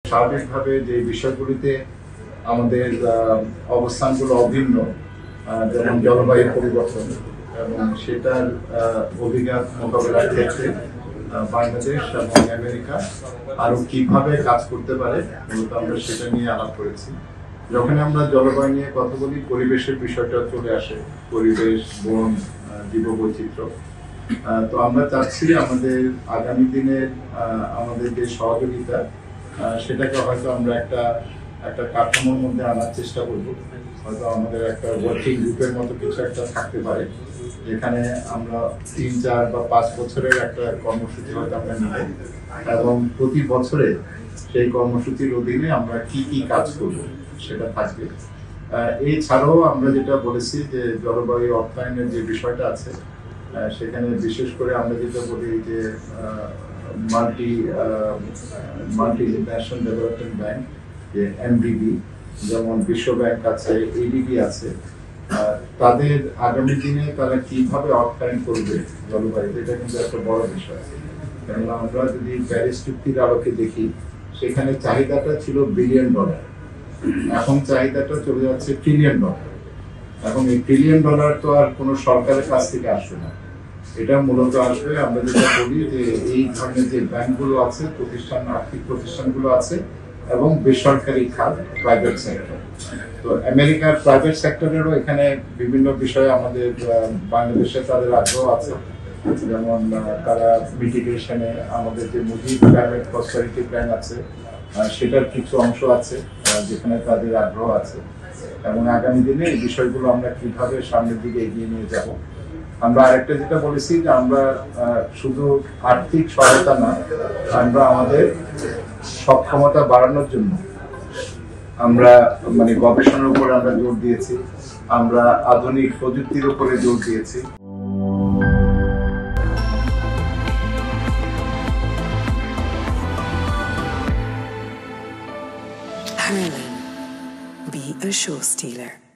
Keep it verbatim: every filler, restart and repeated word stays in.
স্বাভাবিকভাবে যে বিষয়গুলিতে আমাদের অবস্থানগুলো অভিন্ন, যেমন জলবায়ু পরিবর্তন এবং সেটার অভিঘাত মোকাবেলার ক্ষেত্রে বাংলাদেশ এবং আমেরিকা আরো কিভাবে কাজ করতে পারে মূলত আমরা সেটা নিয়ে আলাপ করেছি। যখন আমরা জলবায়ু নিয়ে কথা বলি, পরিবেশের বিষয়টা চলে আসে, পরিবেশ, বন, জীববৈচিত্র্য। তো আমরা চাচ্ছি আমাদের আগামী দিনের আমাদের যে সহযোগিতা সেটাকে হয়তো আমরা একটা একটা কাঠামোর মধ্যে আনার চেষ্টা করব। হয়তো আমাদের একটা ওয়ার্কিং গ্রুপের মতো কিছু একটা থাকতে পারে, যেখানে আমরা তিন চার বা পাঁচ বছরের একটা কর্মসূচি হয়তো আমরা নিব এবং প্রতি বছরে সেই কর্মসূচির অধীনে আমরা কি কি কাজ করব সেটা থাকবে। এছাড়াও আমরা যেটা বলেছি যে জলবায়ু অর্থায়নের যে বিষয়টা আছে সেখানে বিশেষ করে আমরা যেটা বলি যে multi multi international development bank, যে এমডিবি, যেমন বিশ্ব ব্যাংক আছে, এডিবি আছে, তাদের আগামী দিনে তারা কিভাবে অর্থায়ন করবে জলবায়ু, এটা কিন্তু একটা বড় বিষয়। কেননা আমরা যদি প্যারিস চুক্তির আলোকে দেখি, সেখানে চাহিদাটা ছিল বিলিয়ন ডলার, এখন চাহিদাটা চলে যাচ্ছে ট্রিলিয়ন ডলার। এখন এই ট্রিলিয়ন ডলার তো আর কোনো সরকারের কাছ থেকে আসবে না, এটা মূলত আসবে আমরা যেটা বলি যে এই ধরনের যে ব্যাংকগুলো আছে, প্রতিষ্ঠান, আর্থিক প্রতিষ্ঠানগুলো আছে এবং বেসরকারি খাত, প্রাইভেট সেক্টর। তো আমেরিকার প্রাইভেট সেক্টরেরও এখানে বিভিন্ন বিষয়ে আমাদের বাংলাদেশে তাদের আগ্রহ আছে, যেমন তারা মিটিগেশনে আমাদের যে মুজিব ক্লাইমেট প্রসপারিটি প্ল্যান আছে সেটার কিছু অংশ আছে যেখানে তাদের আগ্রহ আছে, এবং আগামী দিনে এই বিষয়গুলো আমরা কিভাবে সামনের দিকে এগিয়ে নিয়ে যাব। আমরা আরেকটা যেটা বলেছি যে আমরা শুধু আর্থিক সহায়তা না, আমরা আমাদের সক্ষমতা বাড়ানোর জন্য আমরা মানে গবেষণার উপরে আমরা জোর দিয়েছি, আমরা আধুনিক প্রযুক্তির উপরে জোর দিয়েছি। Harlan, be a show stealer.